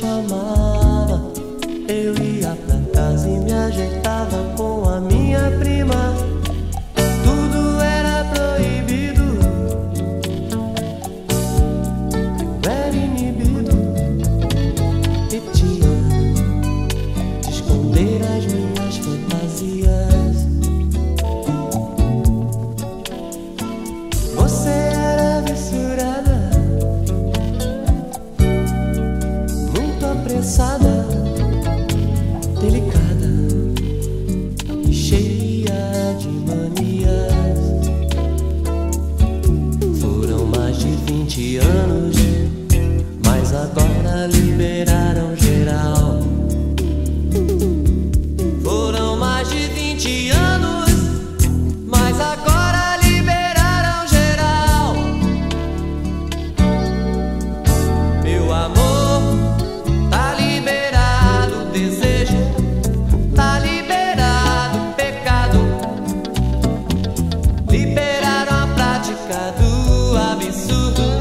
chamava, eu ia pra casa e me ajeitava com a minha prima. Tudo era proibido, eu era inibido e tinha de esconder as minhas fantasias. Você era fissurada, muito apressada, delicada e cheia de manias. Foram mais de 20 anos, mas agora liberaram geral. Foram mais de 20 anos, mas agora liberaram geral. Meu amor, tá liberado o desejo, tá liberado o pecado, liberaram a prática do absurdo.